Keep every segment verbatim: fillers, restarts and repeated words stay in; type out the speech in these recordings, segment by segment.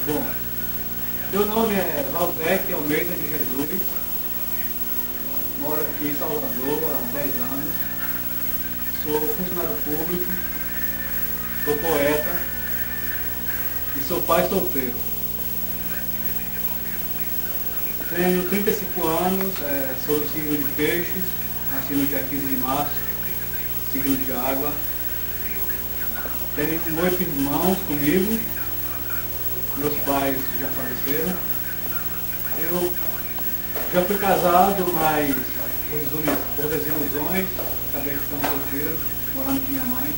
Bom, meu nome é Valdec Almeida de Jesus, moro aqui em Salvador há dez anos, sou funcionário público, sou poeta e sou pai solteiro. Tenho trinta e cinco anos, é, sou do signo de Peixes, nasci no dia quinze de março, signo de água. Tenho oito irmãos comigo, meus pais já faleceram. Eu já fui casado, mas por desilusões, acabei ficando solteiro, morando com minha mãe.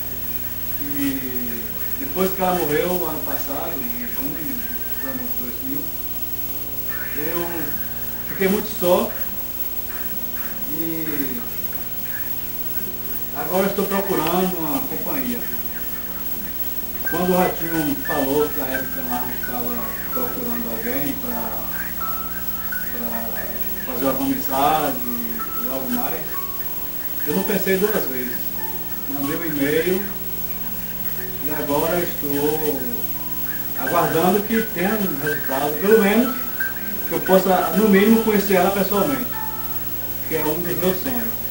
E depois que ela morreu, ano passado, em junho do ano dois mil, eu fiquei muito só e agora estou procurando uma companhia. Quando o Ratinho falou que a Érica Marques estava procurando alguém para fazer uma amizade e algo mais, eu não pensei duas vezes. Mandei um e-mail e agora estou aguardando que tenha um resultado, pelo menos que eu possa, no mínimo, conhecer ela pessoalmente, que é um dos meus sonhos.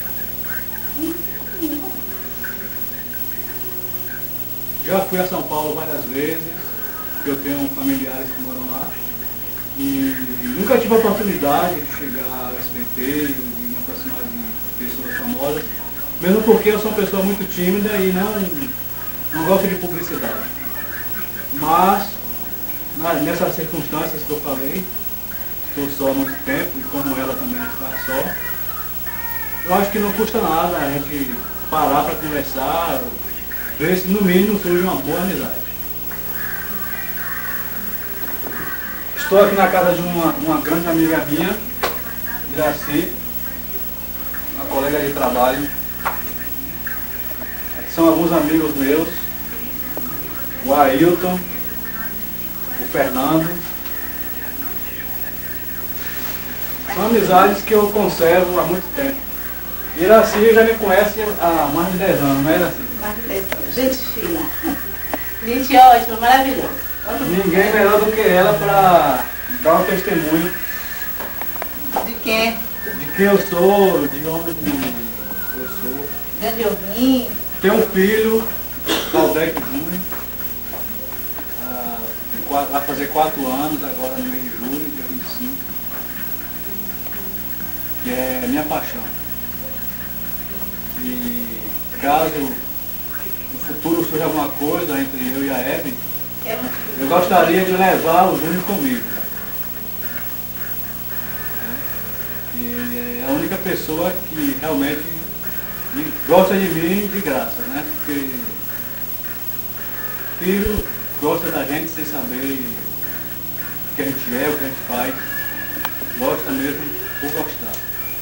Já fui a São Paulo várias vezes, porque eu tenho familiares que moram lá, e nunca tive a oportunidade de chegar ao S B T, de me aproximar de pessoas famosas, mesmo porque eu sou uma pessoa muito tímida e não, não gosto de publicidade. Mas, na, nessas circunstâncias que eu falei, estou só há muito tempo, e como ela também está só, eu acho que não custa nada a gente parar para conversar, ver se no mínimo surge uma boa amizade. Estou aqui na casa de uma, uma grande amiga minha, Iraci, uma colega de trabalho. Aqui são alguns amigos meus, o Ailton, o Fernando. São amizades que eu conservo há muito tempo. Iraci já me conhece há mais de dez anos, não é, Iraci? Mais de dez anos. Gente fina. Gente ótima, maravilhosa. Ninguém melhor do que ela para dar um testemunho de quem? De quem eu sou, de onde eu sou. Grande ouvinte. Tenho um filho, Valdec Júnior, ah, vai fazer quatro anos agora no mês de julho, dia vinte e cinco, que é minha paixão. E caso no futuro surja alguma coisa entre eu e a Hebe, eu gostaria de levar o Júnior comigo. E é a única pessoa que realmente gosta de mim de graça, né? Porque filho gosta da gente sem saber o que a gente é, o que a gente faz. Gosta mesmo por gostar.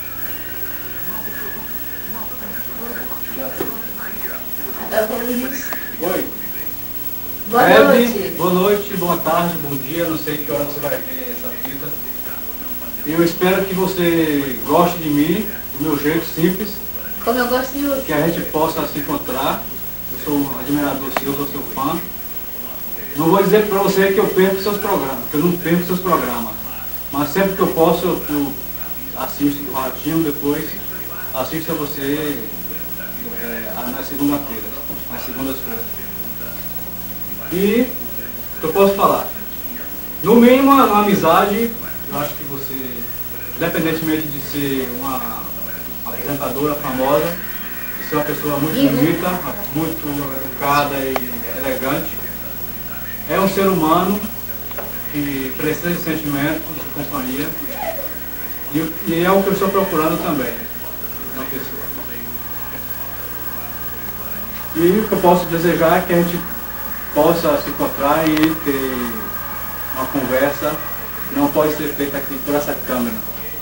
Oi. Boa Hebe, noite. Boa noite, boa tarde, bom dia, não sei que hora você vai ver essa fita. Eu espero que você goste de mim, do meu jeito simples. Como eu gosto de você. Que a gente possa se encontrar. Eu sou um admirador seu, sou seu fã. Não vou dizer para você que eu perco seus programas, que eu não perco seus programas. Mas sempre que eu posso, eu, eu assisto o Ratinho, depois assisto a você é, na segunda-feira, nas segundas-feiras. E o que eu posso falar? No mínimo, uma, uma amizade, eu acho que você, independentemente de ser uma apresentadora famosa, você é uma pessoa muito bonita, muito educada e elegante. É um ser humano que precisa de sentimento, de companhia. E, e é o que eu estou procurando também, uma pessoa. E o que eu posso desejar é que a gente possa se encontrar e ter uma conversa que não pode ser feita aqui por essa câmera.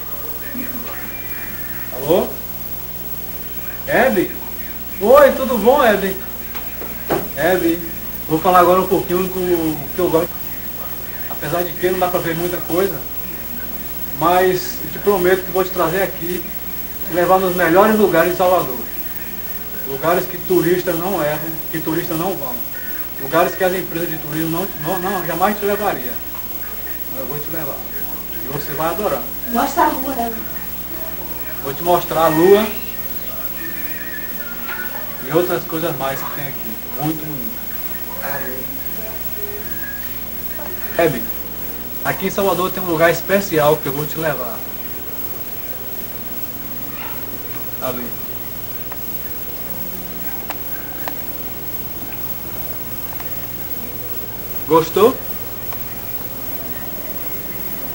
Alô? Hebe? Oi, tudo bom, Hebe? Hebe, vou falar agora um pouquinho do que eu gosto. Apesar de que não dá para ver muita coisa, mas eu te prometo que vou te trazer aqui, te levar nos melhores lugares de Salvador. Lugares que turistas não erram, que turistas não vão. Lugares que as empresas de turismo não, não, não jamais te levaria. Eu vou te levar. E você vai adorar. Mostra a rua, né? Vou te mostrar a lua e outras coisas mais que tem aqui. Muito bonito. Hebe, aqui em Salvador tem um lugar especial que eu vou te levar. Ali. Gostou?